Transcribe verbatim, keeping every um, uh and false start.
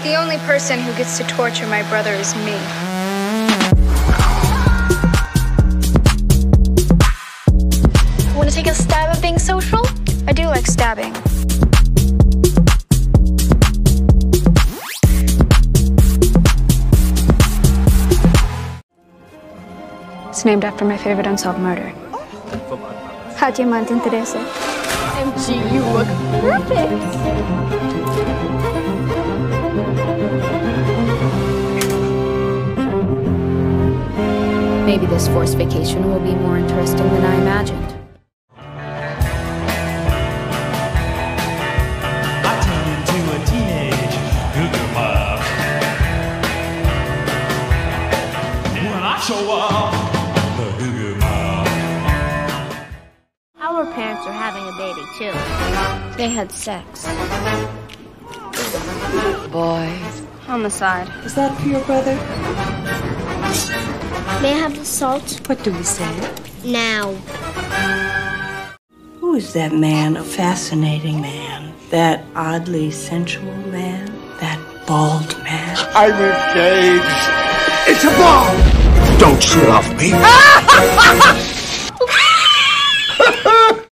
The only person who gets to torture my brother is me. Want to take a stab at being social? I do like stabbing. It's named after my favorite unsolved murder. How do you mind interesse? M G, you look perfect! Maybe this forced vacation will be more interesting than I imagined. I turned into a teenage hooker pup. When I show up, the hooker pup. Our parents are having a baby too. They had sex. Boy. Homicide. Is that for your brother? May I have the salt? What do we say? Now. Who is that man? A fascinating man. That oddly sensual man. That bald man. I'm engaged. It's a bomb. Don't you love me?